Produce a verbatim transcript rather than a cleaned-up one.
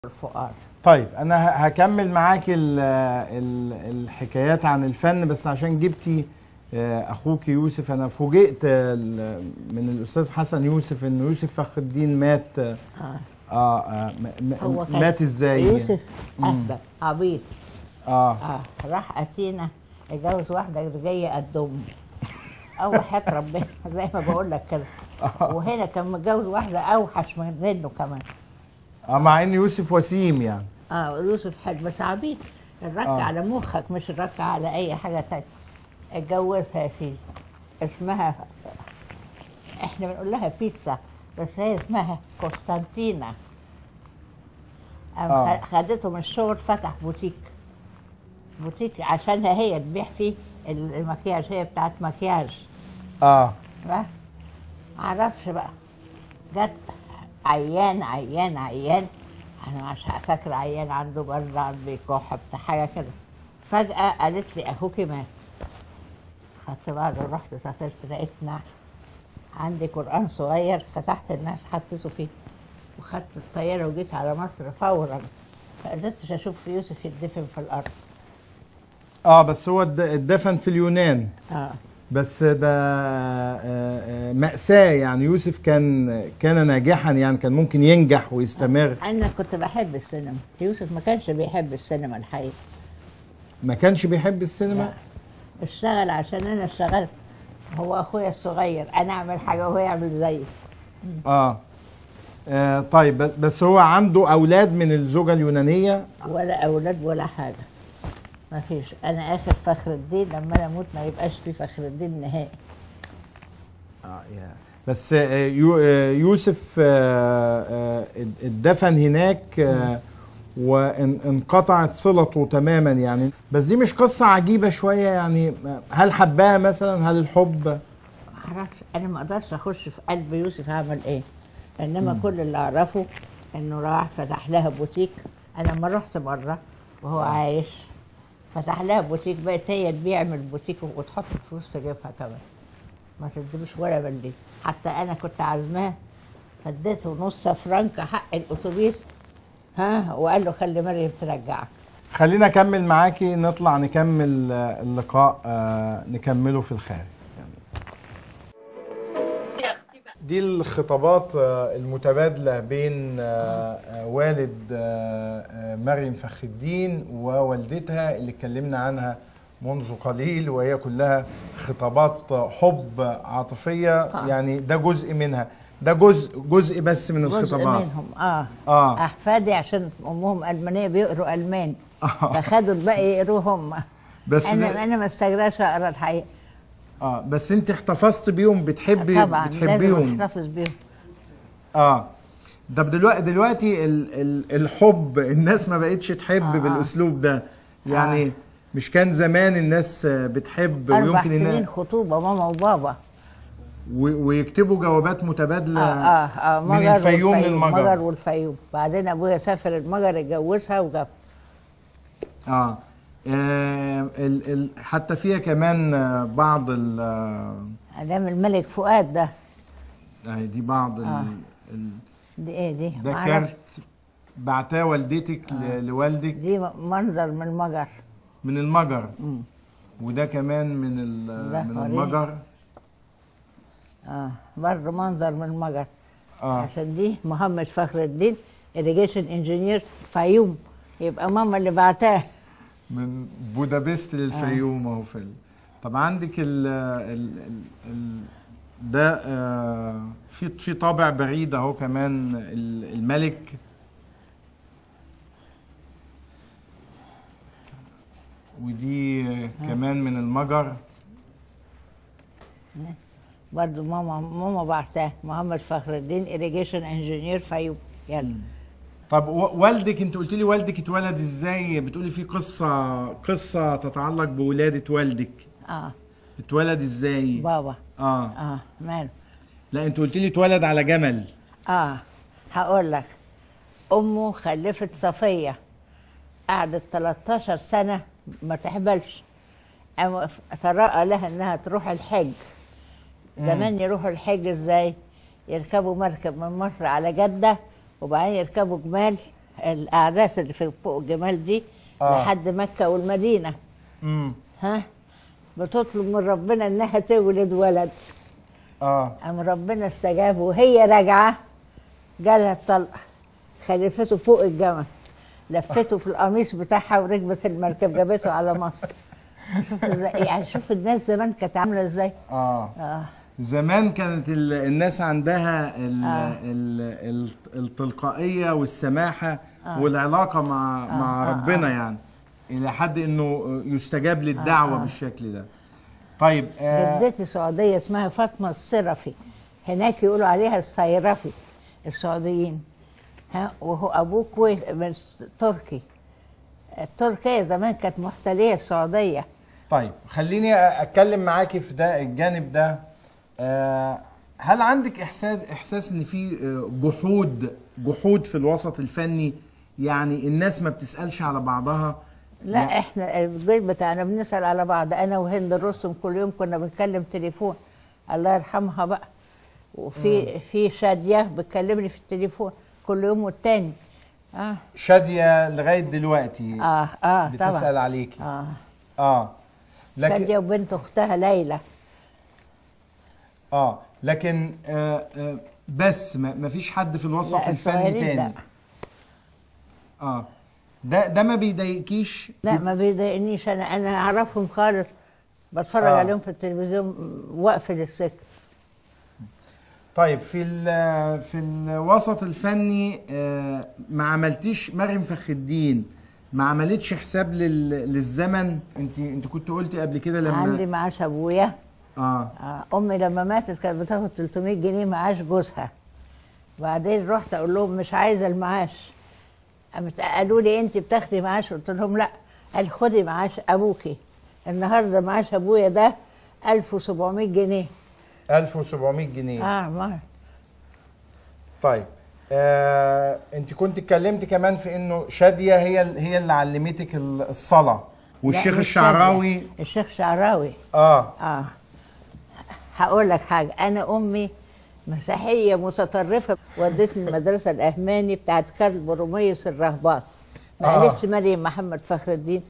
الفقار. طيب انا ه- هكمل معاك ال ال الحكايات عن الفن، بس عشان جبتي آه، اخوك يوسف. انا فوجئت ال- من الاستاذ حسن يوسف ان يوسف فخر الدين مات. اه, آه. آه م- م- هو كان مات ازاي؟ يوسف مم. اهبل عبيط. اه اه راح اثينا اتجوز واحده جايه قد امه او حياه ربنا زي ما بقول لك كده. وهنا كان متجوز واحده اوحش من منه كمان. اه مع ان يوسف وسيم يعني. اه يوسف حلو بس عبيط. الرك آه. على مخك مش الرك على اي حاجه تانية. اتجوزها يا سيدي، اسمها احنا بنقول لها بيتزا بس هي اسمها قسطنطينة. قام آه. خ- خدته من الشغل، فتح بوتيك بوتيك عشانها هي تبيع فيه المكياج، هي بتاعت مكياج. اه ما معرفش بقى، جت عيان عيان عيان، انا مش فاكره عيان عنده برد عنده كحه بتاع حاجه كده. فجاه قالت لي اخوكي مات. خدت بعض ورحت سافرت، لقيت نعش عندي قرآن صغير، فتحت النعش حطيته فيه وخدت الطيارة وجيت على مصر فورا. ما قدرتش أشوف يوسف يدفن في الأرض. اه بس هو اتد- اتدفن في اليونان. آه. بس ده آه، آه، مأساة يعني. يوسف كان كان ناجحا يعني، كان ممكن ينجح ويستمر. أنا كنت بحب السينما، يوسف ما كانش بيحب السينما الحقيقة. ما كانش بيحب السينما. لا. اشتغل عشان أنا اشتغلت، هو أخويا الصغير، أنا أعمل حاجة وهو يعمل زيي. آه. اه طيب بس- بس هو عنده اولاد من الزوجة اليونانية؟ ولا أولاد ولا حاجة، ما فيش. أنا آخر فخر الدين، لما أنا أموت ما يبقاش في فخر الدين نهائي. اه يا بس آه، يو- آه، يوسف آه، آه، اتدفن هناك آه، وانقطعت صلته تماما يعني. بس دي مش قصة عجيبة شوية يعني؟ هل حبها مثلا؟ هل الحب؟ معرفش، انا ما اقدرش اخش في قلب يوسف عمل ايه، انما كل اللي اعرفه انه راح فتح لها بوتيك. انا لما رحت مره وهو عايش فتح لها بوتيك، بقت هي تبيع من البوتيك وتحط الفلوس في جيبها كمان، ما تديلوش ولا بلدي. حتى انا كنت عازماه فاديته نص فرنك حق الاتوبيس، ها، وقال له خلي مريم ترجعك. خلينا اكمل معاكي، نطلع نكمل آه، اللقاء آه، نكمله في الخارج. دي الخطابات آه، المتبادلة بين آه، آه، والد آه، آه، مريم فخر الدين ووالدتها اللي اتكلمنا عنها منذ قليل، وهي كلها خطابات حب عاطفية. آه. يعني ده جزء منها، ده جزء جزء بس من جزء الخطابات. منهم. اه آه. احفادي عشان امهم المانيه بيقروا المان، آه. فخدوا الباقي يقروه هم. بس انا ده- انا ما استجراش اقرا الحقيقه. اه بس انت احتفظت بيهم، بتحبي طبعا لازم بتحبيهم. احتفظ بيهم. اه ده دلوقتي دلوقتي ال ال الحب الناس ما بقتش تحب آه، آه. بالاسلوب ده يعني. آه. مش كان زمان الناس بتحب اربع ويمكن سنين إن خطوبه ماما وبابا. و- ويكتبوا جوابات اه متبادله اه اه من مجر الفيوم والفيوم، مجر للمجر. والفيوم. بعدين ابويا سافر المجر اتجوزها وجاب. اه, آه ال ال حتى فيها كمان آه، بعض ال آه، ادام الملك فؤاد ده. آه، دي بعض ال آه. ال دي ايه دي؟ ده معرفش. كارت بعتاه والدتك آه. ل- لوالدك دي منظر من المجر. من المجر. مم. وده كمان من ال- ده من وريني. المجر. اه برضه منظر من المجر. اه عشان دي محمد فخر الدين irrigation انجينير فيوم، يبقى ماما اللي بعتاه. من بودابست للفيوم اهو. في ال- طب عندك ال ال ال ال ده آه، في في طابع بعيد اهو كمان ال- الملك. ودي آه، كمان من المجر. برضه ماما ماما بعتاه محمد فخر الدين irrigation انجينير فيوم. يلا. طب و- والدك، انت قلت لي والدك اتولد ازاي؟ بتقولي في قصه قصه تتعلق بولاده والدك. اه اتولد ازاي؟ بابا. اه اه ماله. لا انت قلت لي اتولد على جمل. اه هقول لك. امه خلفت صفيه، قعدت تلتاشر سنه ما تحبلش. أما تراءى لها انها تروح الحج. زمان يروحوا الحج ازاي؟ يركبوا مركب من مصر على جده، وبعدين يركبوا جمال القعدات اللي في فوق الجمال دي آه. لحد مكه والمدينه. امم ها بتطلب من ربنا انها تولد ولد. اه قام ربنا استجاب وهي راجعه جالها الطلقه، خلفته فوق الجمل، لفته في القميص بتاعها وركبت المركب جابته على مصر. شوف ازاي، يعني شوف الناس زمان كانت عامله ازاي. اه اه زمان كانت ال- الناس عندها ال آه. ال ال التلقائيه والسماحه آه. والعلاقه مع آه. مع آه. ربنا آه. يعني الى حد انه يستجاب للدعوه آه. آه. بالشكل ده. طيب آه جدتي سعوديه اسمها فاطمه الصرفي، هناك يقولوا عليها الصيرفي السعوديين. ها وهو ابوه كويت من تركي. تركيا زمان كانت محتليه السعوديه. طيب خليني اتكلم معاكي في ده الجانب ده. آه هل عندك احساس احساس ان في آه، جحود جحود في الوسط الفني؟ يعني الناس ما بتسالش على بعضها؟ لا احنا الجيل بتاعنا بنسال على بعض، انا وهند الرستم كل يوم كنا بنتكلم تليفون، الله يرحمها بقى. وفي في شاديه بتكلمني في التليفون كل يوم والتاني. اه شاديه لغايه دلوقتي اه اه بتسال طبعا عليكي؟ اه اه شاديه وبنت اختها ليلى. اه لكن آه آه بس ما ما فيش حد في الوسط لا الفني الصغيرين تاني؟ لا. اه ده ده ما بيضايقكيش؟ لا ما بيضايقنيش، انا انا اعرفهم خالص، بتفرج آه. عليهم في التلفزيون واقفل السكه. طيب في ال- في الوسط الفني آه، ما عملتيش مريم فخر الدين ما عملتش حساب لل- للزمن؟ انت انت كنت قلتي قبل كده لما عندي معاش ابويا. اه آه، امي لما ماتت كانت بتاخد ثلاثمية جنيه معاش جوزها. بعدين رحت اقول لهم مش عايزه المعاش، قامت قالوا لي انت بتاخدي معاش؟ قلت لهم لا. قال خدي معاش ابوكي. النهارده معاش ابويا ده ألف وسبعمية جنيه. ألف وسبعمية جنيه. اه ما طيب آه، انت كنت اتكلمتي كمان في انه شاديه هي ال- هي اللي علمتك ال- الصلاه، والشيخ لا، مش الشعراوي. شادية. الشيخ شعراوي. اه اه هقول لك حاجه، انا امي مسيحيه متطرفه، ودتني المدرسه الاهماني بتاعت كارل بروميوس الرهبان. ما آه. قالتش مريم محمد فخر الدين،